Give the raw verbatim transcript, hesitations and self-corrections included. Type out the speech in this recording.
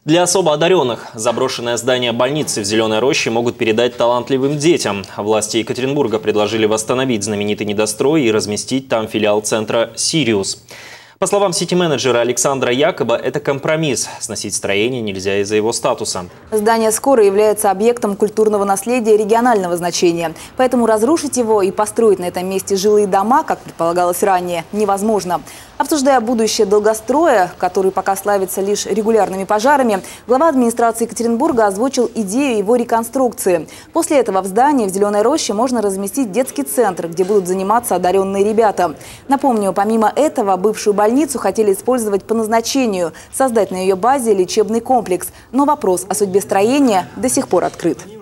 Для особо одаренных заброшенное здание больницы в Зеленой Роще могут передать талантливым детям. Власти Екатеринбурга предложили восстановить знаменитый недострой и разместить там филиал центра «Сириус». По словам сити-менеджера Александра Якоба, это компромисс. Сносить строение нельзя из-за его статуса. Здание скоро является объектом культурного наследия регионального значения. Поэтому разрушить его и построить на этом месте жилые дома, как предполагалось ранее, невозможно. Обсуждая будущее долгостроя, который пока славится лишь регулярными пожарами, глава администрации Екатеринбурга озвучил идею его реконструкции. После этого в здании в Зеленой Роще можно разместить детский центр, где будут заниматься одаренные ребята. Напомню, помимо этого, бывшую больницу хотели использовать по назначению, создать на ее базе лечебный комплекс. Но вопрос о судьбе строения до сих пор открыт.